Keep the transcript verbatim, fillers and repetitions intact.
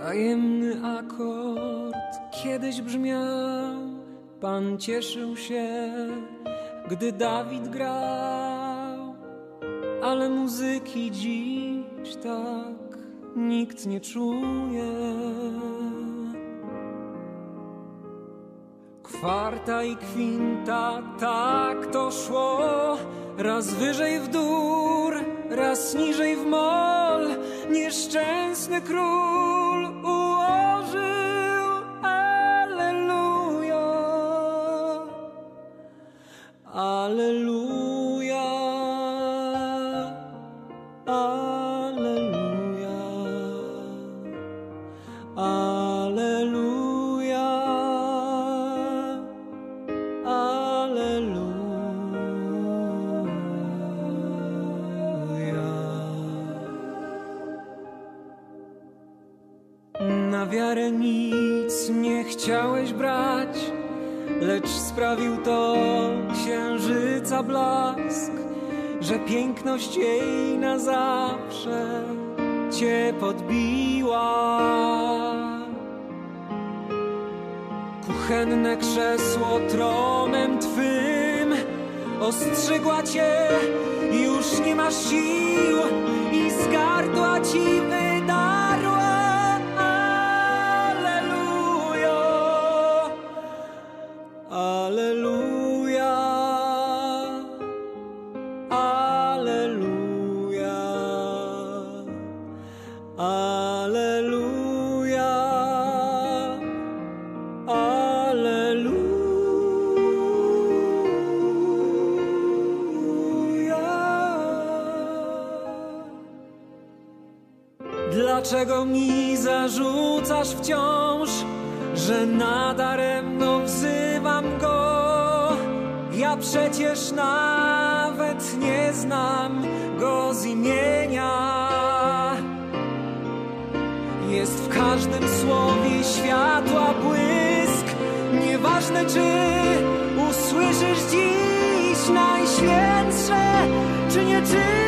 Tajemny akord kiedyś brzmiał, Pan cieszył się, gdy Dawid grał, ale muzyki dziś tak nikt nie czuje. Kwarta i kwinta, tak to szło, raz wyżej w dur, raz niżej w mol. Nieszczęsny król ułożył alleluja, alleluja, alleluja, alleluja, alleluja. Na wiarę nic nie chciałeś brać, lecz sprawił to księżyca blask, że piękność jej na zawsze cię podbiła. Kuchenne krzesło tronem twym ostrzygła cię, już nie masz sił i z gardła ci wydarła. Alleluja, alleluja, alleluja, alleluja. Dlaczego mi zarzucasz wciąż, że nadaremno wzywam go? Ja przecież nawet nie znam go z imienia. Jest w każdym słowie światła błysk. Nieważne, czy usłyszysz dziś najświętsze, czy nie czytasz